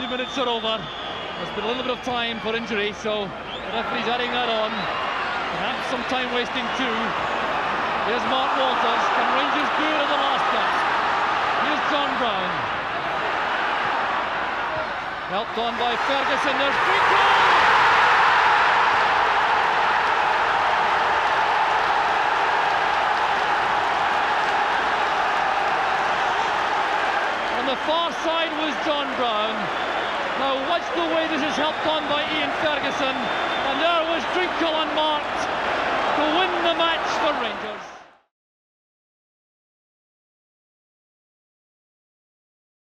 90 minutes are over. There's been a little bit of time for injury, so the referee's adding that on. Perhaps some time wasting too. Here's Mark Walters. Can Rangers do it at the last gasp? Here's John Brown. Helped on by Ferguson. There's free goal! On the far side was John Brown. Now watch the way this is helped on by Ian Ferguson. And there was Drinkell unmarked to win the match for Rangers.